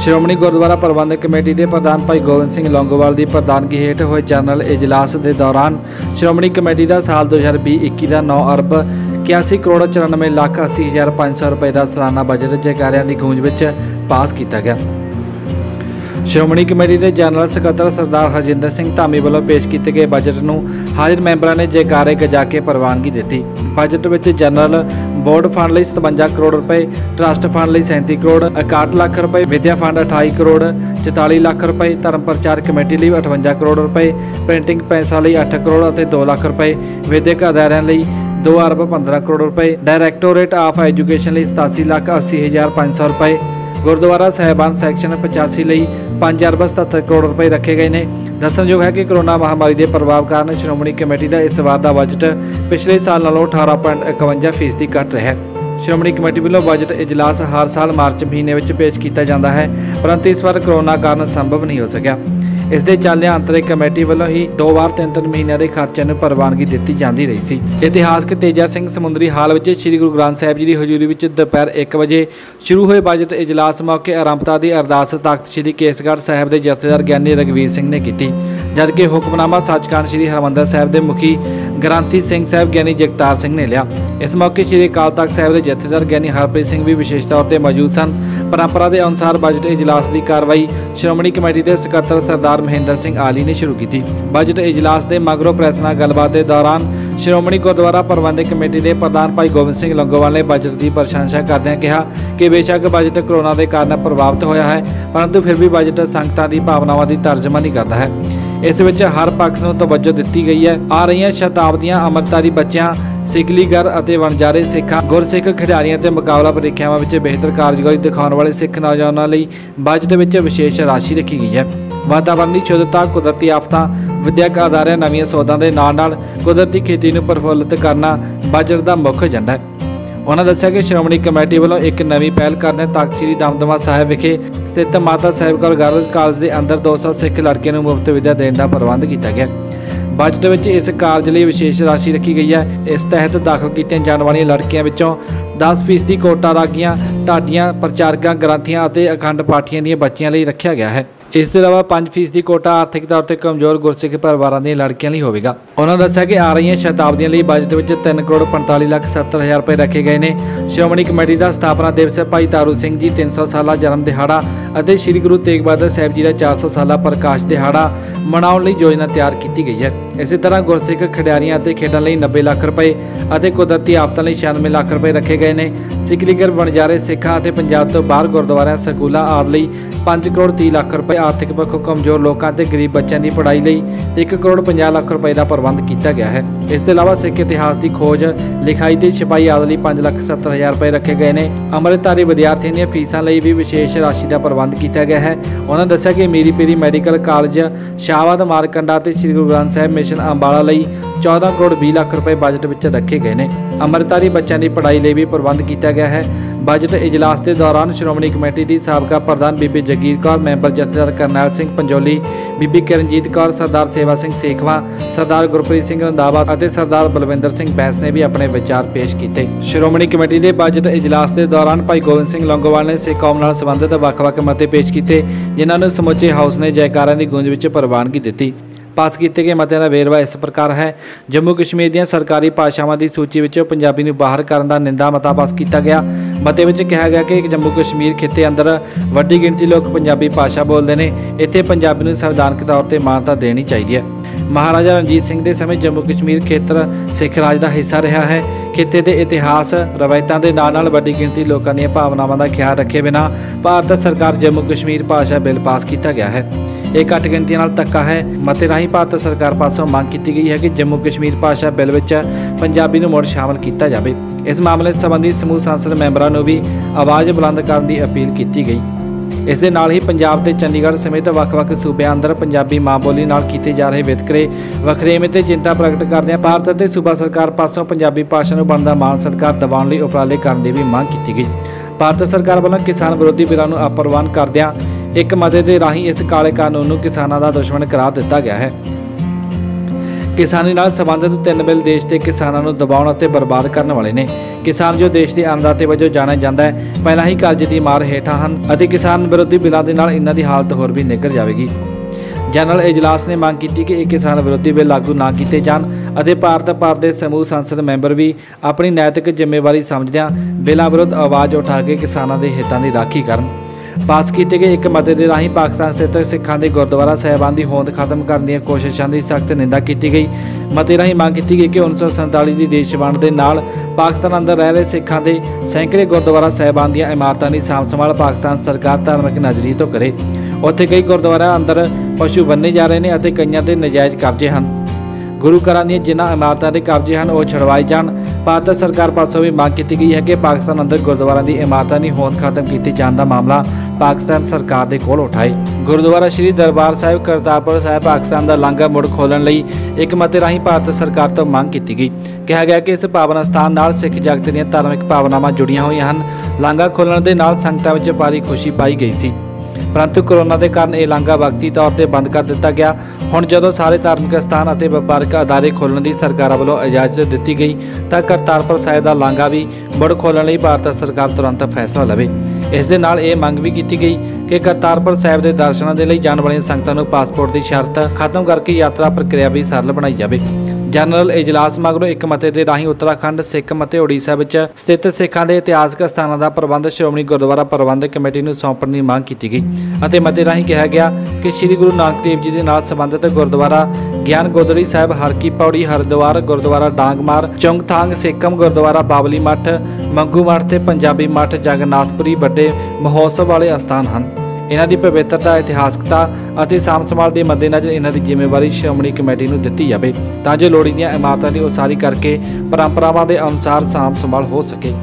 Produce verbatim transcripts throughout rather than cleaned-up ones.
श्रोमणी गुरुद्वारा प्रबंधक कमेटी के प्रधान भाई गोविंद सिंह लौंगोवाल की प्रधानगी हेठ होए जनरल इजलास के दौरान श्रोमणी कमेटी का साल दो हज़ार भी इक्की का नौ अरब इक्यासी करोड़ चौरानवे लाख अस्सी हज़ार पाँच सौ रुपए का सालाना बजट जयकारियां की गूंज विच पास किया गया। श्रोमणी कमेटी के जनरल सकत्तर सरदार हरजिंदर सिंह धामी वालों पेश किए गए बजट नूं हाजिर मैंबरां ने जयकारे गजा के प्रवानगी दी। बजट में जनरल बोर्ड फंड लई सतवंजा करोड़ रुपए, ट्रस्ट फंड लई सैंती करोड़, इकसठ लाख रुपए, विद्या फंड अठाई करोड़ चौताली लाख रुपए, धर्म प्रचार कमेटी लई अठवंजा करोड़ रुपए, प्रिंटिंग पैसा लई अठ करोड़ और दो लाख रुपए, विद्यक अदारियां लई दो अरब पंद्रह करोड़ रुपए, डायरैक्टोरेट ऑफ एजुकेशन लई सतासी लाख अस्सी हज़ार पाँच सौ रुपए, गुरुद्वारा साहिबान सैक्शन पचासी लई पाँच अरब सतहत्तर करोड़ रुपए रखे गए हैं। दसणयोग है कि कोरोना महामारी के प्रभाव कारण श्रोमणी कमेटी का इस बार का बजट पिछले साल नालों अठारह पॉइंट इकवंजा फीसदी घट रहा है। श्रोमणी कमेटी वालों बजट इजलास हर साल मार्च महीने में पेश किया जाता है, परंतु इस बार कोरोना कारण संभव नहीं हो सका। इस दे चलदे अंतरिम कमेटी वालों ही दो बार तीन तीन महीनों के खर्चे में प्रवानगी दी जाती रही थी। इतिहासक तेजा सिंह समुंदरी हाल में श्री गुरु ग्रंथ साहिब जी की हजूरी में दोपहर एक बजे शुरू हुए बजट इजलास मौके आरंभता की अरदास तख्त श्री केसगढ़ साहिब के जथेदार ज्ञानी रघुवीर सिंह ने की, जबकि हुक्मनामा सचखंड श्री हरमंदर साहिब के मुखी ग्रंथी सिंह साहिब ज्ञानी जगतार सिंह ने लिया। इस मौके श्री अकाल तख्त साहिब के जथेदार ज्ञानी हरप्रीत सिंह भी विशेष तौर पर मौजूद सन। परंपरा के अनुसार बजट इजलास की कार्रवाई श्रोमणी कमेटी के सकत्तर सरदार महेंद्र सिंह आली ने शुरू की। बजट इजलास के मगरों प्रेस नाल गलबात के दौरान श्रोमणी गुरुद्वारा प्रबंधक कमेटी के प्रधान भाई गोविंद सिंह लौंगोवाल ने बजट की प्रशंसा करदਿਆਂ कहा कि बेशक बजट कोरोना के कारण प्रभावित होया है, परंतु फिर भी बजट संगतां की भावनावां की तर्जमानी करता है। इस विच हर पक्ष नूं तवज्जो दी गई है। आ रही शताब्दियां अमृतधारी बच्चों, सिखलीगर और वणजारे सिखा गुरसिख खिडारियों के मुकाबला परीक्षावां में बेहतर कारगुजारी दिखाने वाले सिख नौजवानों लई बजट में विशेष राशि रखी गई है। वातावरण की शुद्धता, कुदरती आफतां, विद्यक अदारियां नवीं सोधां दे नाल नाल कुदरती खेती नूं प्रफुल्लित करना बजट का मुख्य एजेंडा है। उन्होंने दस्सिया कि श्रोमणी कमेटी वालों एक नवीं पहल करदे तख्त श्री दमदमा साहिब विखे स्थित माता साहिब कौर गर्ल्स कॉलेज के अंदर दो सौ सिख लड़कियों को मुफ्त विद्या देने का प्रबंध किया गया। बजट में इस कालेज लिए विशेष राशि रखी गई है। इस तहत दाखिल की जाने वाली लड़कियों विचों दस फीसदी कोटा रागियां, ढाडियां, प्रचारकां, ग्रंथियां और अखंड पाठियां दी बच्चियां लिए रखा गया है। इसके अलावा पाँच फीसदी कोटा आर्थिक तौर पर कमजोर गुरसिख परिवारों दी लड़कियों लिए होगा। उन्होंने दस्सिया कि आ रही शताब्दियों लिए बजट में तीन करोड़ पैंताली लाख सत्तर हज़ार रुपए रखे गए हैं। श्रोमणी कमेटी का स्थापना दिवस भाई तारू सिंह जी तीन सौ साला जन्म दिहाड़ा और श्री गुरु तेग बहादुर साहिब जी का चार सौ साला प्रकाश दिहाड़ा मनाने लई योजना तैयार की गई है। इसी तरह गुरसिख खिडारियां और खेडों लई नब्बे लाख रुपए और कुदरती आफतां लई छियानवे लाख रुपए रखे गए हैं। सिखलीगर वणजारे सिखा और पंजाब तो बाहर गुरुद्वारियां स्कूलों आदि लई पाँच करोड़ तीह लाख रुपए, आर्थिक पक्षों कमजोर लोगों और गरीब बच्चों की पढ़ाई लई एक करोड़ पचास लाख रुपए का प्रबंध किया गया है। इसके अलावा सिख इतिहास की खोज, लिखाई और छपाई आदि लई पाँच लाख सत्तर हज़ार रुपए रखे गए हैं। अमृतधारी विद्यार्थियों दी फीसां लई भी विशेष राशि का प्रबंध किया गया है। उन्होंने दस्सिया कि मीरी पीरी मैडिकल कॉलेज शाहबाद मारकंडा और श्री गुरु ग्रंथ साहिब मिशन अंबाला लई चौदह करोड़ बीस लाख रुपए बजट में रखे गए हैं। अमृतधारी बच्चों की पढ़ाई लिए भी प्रबंध किया गया है। बजट इजलास के दौरान श्रोमणी कमेटी की साबका प्रधान बीबी जगीर कौर, मैंबर जथेदार करनैल सिंह पंजोली, बीबी किरणजीत कौर, सरदार सेवा सिंह सेखवा, सरदार गुरप्रीत सिंह रंधावा और सरदार बलविंदर सिंह बैंस ने भी अपने विचार पेश किए। श्रोमणी कमेटी के बजट इजलास के दौरान भाई गोविंद सिंह लौंगोवाल ने सिख कौम नाल संबंधित वक्-वक् मते पेश किए, जिन्होंने समुचे हाउस ने जयकारां की गूंज में प्रवानगी दी। पास किए गए मतों का वेरवा इस प्रकार है। जम्मू कश्मीर दी सरकारी भाषावां की सूची विचों पंजाबी नूं बाहर करन दा निंदा मता पास किया गया। मते विच कहा गया कि जम्मू कश्मीर खिते अंदर वड्डी गिणती लोग पंजाबी भाषा बोलते हैं, इत्थे पंजाबी नूं संविधानक तौर पर मानता देनी चाहिए है। महाराजा रणजीत सिंह के समय जम्मू कश्मीर खेत्र सिख राज का हिस्सा रहा है। खिते के इतिहास, रवायतों के नाल नाल वड्डी गिणती लोगों दी भावनावां का ख्याल रखे बिना भारत सरकार जम्मू कश्मीर भाषा बिल पास किया गया है। एक घट गिणती नाल धक्का है। मते राही भारत सरकार पासों मांग की गई है कि जम्मू कश्मीर भाषा बिल विच पंजाबी नूं मुड़ शामिल किया जाए। इस मामले संबंधी समूह सांसद मैंबरों को भी आवाज़ बुलंद करने की अपील की गई। इस दे नाल ही पंजाब ते चंडीगढ़ समेत वक्-वक् सूबे अंदर पंजाबी माँ बोली नाल कीते जा रहे वितकरे वखरेवें ते चिंता प्रगट करदे भारत ते सूबा सरकार पासों पंजाबी भाषा नूं बनदा मान सत्कार दिवाउण लई उपराले करन दी भी मांग की गई। भारत सरकार वालों किसान विरोधी बिलों को अप्रवान करदियां एक मते के राही इस काले कानून को किसानों का दुश्मन करार दिता गया है। किसानी नाल संबंधित तीन बिल देश के किसानों को दबाउण अते बर्बाद करने वाले ने। किसान जो देश के अन्नदाते वजों जाणिया जांदा है, पहला ही कर्जे की मार हेठां हन अते किसान विरोधी बिलों के नाल इन्हां दी हालत होर भी निकर जाएगी। जनरल इजलास ने मांग की कि एक किसान विरोधी बिल लागू ना किए जान अते भारत भर के समूह संसद मैंबर भी अपनी नैतिक जिम्मेवारी समझदिआं बिलों विरुद्ध आवाज़ उठा के किसानों के हितों की राखी करन। पास किए गए एक मते के राही पाकिस्तान स्थित सिखां के गुरुद्वारा साहिबान की होंद खत्म करने दी कोशिशों की सख्त निंदा की गई। मते राही मांग की गई कि उन्नीस सौ संताली की देश वंड के नाल पाकिस्तान अंदर रह रहे सिखां के सैकड़े गुरुद्वारा साहिबान दी इमारतों की साਂਭ संभाल पाकिस्तान सरकार धार्मिक नज़रिए तो करे। उत्थे कई गुरुद्वारा अंदर पशु बन्ने जा रहे हैं, कईयां ते नजायज़ कब्जे हैं। गुरु घरां दी जिन्हां इमारतां के कब्जे हैं वो छुड़वाए जाण। भारत सरकार पासों भी मांग की गई है कि पाकिस्तान अंदर गुरुद्वारा की इमारतां की होंद खत्म की जाने का मामला पाकिस्तान सरकार के कोल उठाए। गुरुद्वारा श्री दरबार साहिब करतारपुर साहिब पाकिस्तान का लांघा मुड़ खोलण लई एक मते राही भारत सरकार तो मांग की गई। कहा गया कि इस पावन स्थान नाल सिख जगत दीआं धार्मिक भावनावां जुड़ियां होईयां हन। लांघा खोलण दे नाल संगतां विच भारी खुशी पाई गई सी, परंतु कोरोना के कारण यह लांघा वक्ती तौर पर बंद कर दिता गया। हुण जदों सारे धार्मिक स्थान और वपारक अदारे खोलने की सरकार वालों इजाजत दी गई तो करतारपुर साहिब का लांघा भी मुड़ खोलने लई भारत सरकार तुरंत फैसला लवे। इस दे नाल यह मंग भी की गई कि करतारपुर साहिब के दर्शनों के लिए जाने वाली संगतां नूं पासपोर्ट की शर्त खत्म करके यात्रा प्रक्रिया भी सरल बनाई जाए। जनरल इजलास मगरों एक मते के राही उत्तराखंड सिक्किम और उड़ीसा में स्थित सिखां के इतिहासक स्थानों का प्रबंध श्रोमणी गुरुद्वारा प्रबंधक कमेटी को सौंपण की मांग की गई। मते राही कहा गया कि श्री गुरु नानक देव जी के नाल संबंधित गुरुद्वारा ज्ञान गोदड़ी साहिब, हरकी पौड़ी, हरिद्वार गुरुद्वारा डांगमार, चुंगथांग सिक्किम गुरुद्वारा बावली मठ, मंगू मठ ते पंजाबी मठ जगन्नाथपुरी वड्डे महोत्सव वाले स्थान हैं। इन्हां दी पवित्रता, इतिहासकता और साਂਭ संभाल के मद्देनज़र इन्हां दी जिम्मेवारी श्रोमणी कमेटी को दी जाए तां जो लोड़ींदियां इमारतां की उसारी करके परंपरावां के अनुसार साਂਭ संभाल हो सके।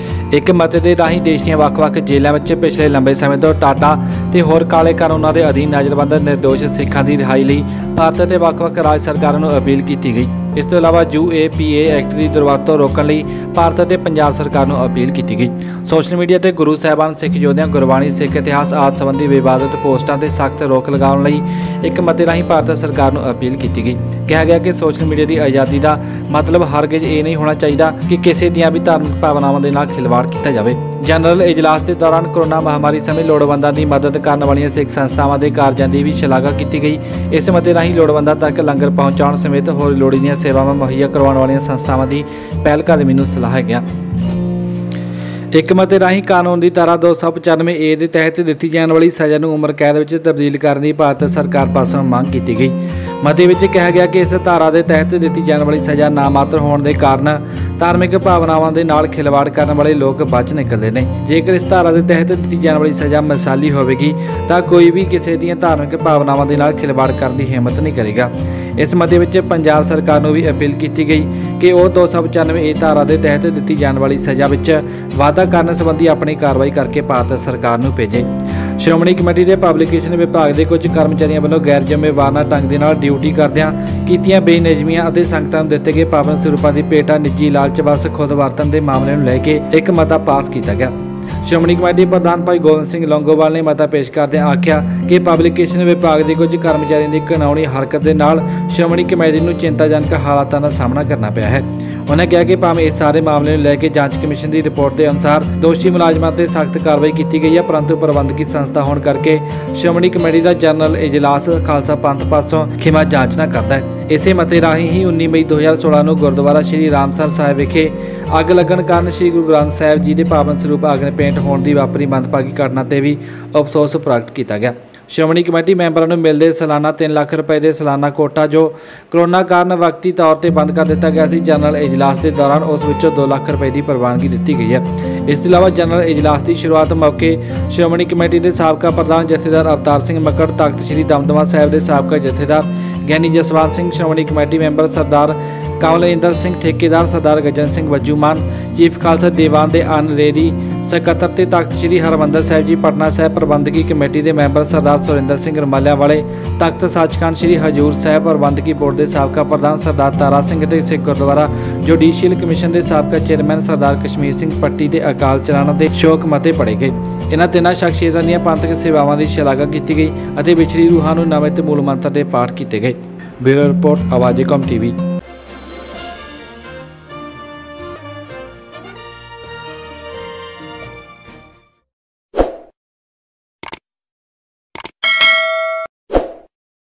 एक मते के राही देश ਦੀਆਂ ਵੱਖ-ਵੱਖ जेलों में पिछले लंबे समय तो टाटा ते होर काले कानूनों के अधीन नज़रबंद निर्दोष सिखां की रिहाई लई भारत के ਵੱਖ-ਵੱਖ राज सरकारों को अपील की गई। इस तो इलावा U A P A act की दुरवरतों रोकने लई भारत के पंजाब सरकार को अपील की गई। सोशल मीडिया ते गुरु साहिबान, सिख योद्धियां, गुरबाणी, सिख इतिहास आदि संबंधी विवादित पोस्टां ते सख्त रोक लगाउण लई एक मते राही भारत सरकार को अपील की गई। कहा गया कि सोशल मीडिया की आज़ादी का मतलब हरगिज ये नहीं होना चाहिए कि किसी दियां भी धार्मिक भावनावां दे नाल खिलवाड़ किया जाए। जनरल इजलास के दौरान कोरोना महामारी समय लोड़वंदां की मदद करने वाली सिख संस्थावां के कार्यों की भी शलाघा की गई। इस मते राही लोड़वंदां तक लंगर पहुँचाउण समेत होर लोड़ींदियां सेवावां मुहैया करवाउण वाली संस्थावां की पहलकदमी नूं सलाहिया गया। एक मते राही कानून की धारा दो सौ पचानवे ए के तहत दी जाने वाली सज़ा नूं उम्र कैद में तब्दील करने की भारत सरकार पासों मांग की गई। मते विच कहा गया कि इस धारा के तहत दी जाने वाली सज़ा नामात्र होने के कारण धार्मिक भावनावां दे नाल खिलवाड़ करने वाले लोग बच निकलते हैं। जेकर इस धारा के तहत दी जाने वाली सज़ा मिसाली होगी तो कोई भी किसी दी धार्मिक भावनावां दे नाल खिलवाड़ करने की हिम्मत नहीं करेगा। इस मते विच पंजाब सरकार को भी अपील की गई कि वह दो सौ पचानवे ए धारा के तहत दी जाने वाली सज़ा विच वाधा करने संबंधी अपनी कार्रवाई करके भारत सरकार को भेजे। श्रोमणी कमेटी के पब्लिकेशन विभाग के कुछ कर्मचारियों वालों गैर जिम्मेवार ढंग के ड्यूटी करदिआं कीतियां बेनज़मियां और संगतां नूं दित्ते गए पावन स्वरूपों की भेटा निजी लालच वस खुद वरतन के मामले को लैके एक मता पास किया गया। श्रोमणी कमेटी प्रधान भाई गोविंद सिंह लौंगोवाल ने मता पेश करदे आख्या कि पब्लिकेशन विभाग के कुछ कर्मचारियों की घिनौनी हरकत के नाल श्रोमणी कमेटी को चिंताजनक हालातों का सामना करना पिया है। उन्होंने कहा कि भावें इस सारे मामले को लैके जांच कमीशन की रिपोर्ट के अनुसार दोषी मुलाजमां ते सख्त कार्रवाई की गई है, परंतु प्रबंधकी संस्था होने करके श्रोमणी कमेटी का जनरल इजलास खालसा पंथ पासों खिमा जांच न करता है। इसे मते राही ही उन्नीस मई दो हज़ार सोलह को गुरुद्वारा श्री रामसर साहिब विखे अग लगन कारण श्री गुरु ग्रंथ साहिब जी के पावन स्वरूप अग्नि भेंट होने की वापरी मंदभागी घटना से भी अफसोस प्रगट किया गया। श्रोमणी कमेटी मैंबरों को मिलते सालाना तीन लाख रुपए के सालाना कोटा जो कोरोना कारण वक्ती तौर पर बंद कर दिता गया सी, जनरल इजलास के दौरान उस विचों दो लाख रुपए की प्रवानगी दी गई है। इसके अलावा जनरल इजलास की शुरुआत मौके श्रोमणी कमेटी के साबका प्रधान जथेदार अवतार सिंह मक्कड़, तख्त श्री दमदमा साहिब के साबका जथेदार ज्ञानी जसवंत सिंह, श्रोमणी कमेटी मैंबर सरदार कमलिंदर सिंह, ठेकेदार सरदार गजन सिंह वजूमान, चीफ खालसा दीवान के अनरेरी सकत्तर ते तख्त श्री हरमंदर साहिब जी पटना साहिब प्रबंधकी कमेटी के मैंबर सरदार सुरिंदर सिंह रमालिया वाले, तख्त सचखंड श्री हजूर साहिब प्रबंधकी बोर्ड के साबका प्रधान सरदार तारा सिंह ते सिख गुरुद्वारा जुडिशियल कमीशन के साबका चेयरमैन सरदार कश्मीर सिंह पट्टी के अकाल चलाना के शोक मते पढ़े गए। इन्हां तिन्हां शख्सियतां दीआं पंथक सेवावां की शलाघा की गई और विछड़ी रूहां नूं नवें ते मूल मंत्र के पाठ किए गए। ब्यूरो रिपोर्ट आवाज़े कौम टीवी।